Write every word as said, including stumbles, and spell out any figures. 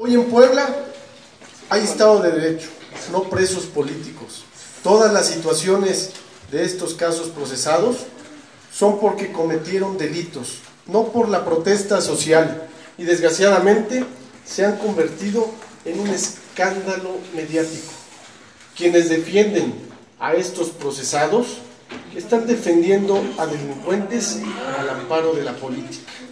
Hoy en Puebla hay Estado de Derecho, no presos políticos. Todas las situaciones de estos casos procesados son porque cometieron delitos, no por la protesta social, y desgraciadamente se han convertido en un escándalo mediático. Quienes defienden a estos procesados están defendiendo a delincuentes al amparo de la política.